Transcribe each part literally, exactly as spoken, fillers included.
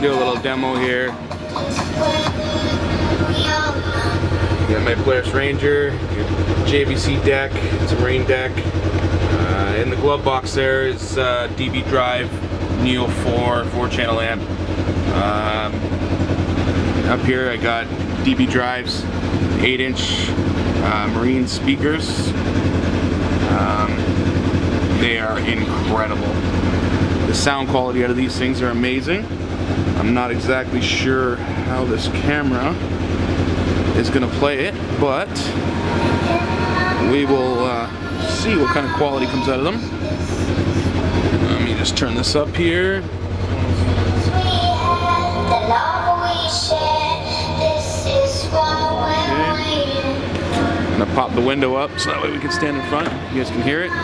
do a little demo here. Got my Polaris Ranger, J V C deck, it's a Marine deck. Uh, in the glove box there is uh, D B drive, Neo four, four channel amp. Um, up here I got D B drives, eight inch uh, Marine speakers. Um, they are incredible. The sound quality out of these things are amazing. I'm not exactly sure how this camera is going to play it, but we will uh, see what kind of quality comes out of them. Let me just turn this up here. I'm going to pop the window up so that way we can stand in front. You guys can hear it.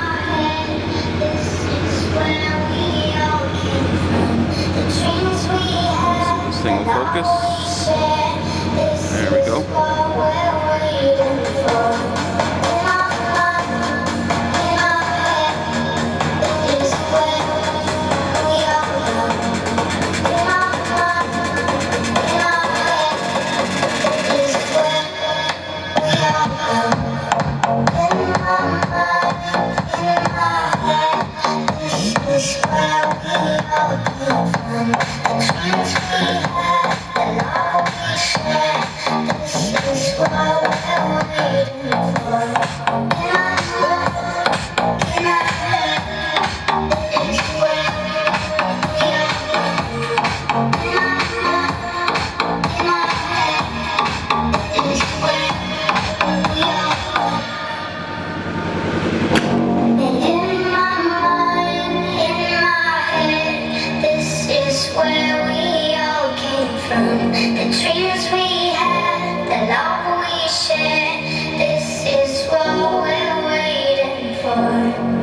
This thing will focus. There we go. This is what we're waiting for.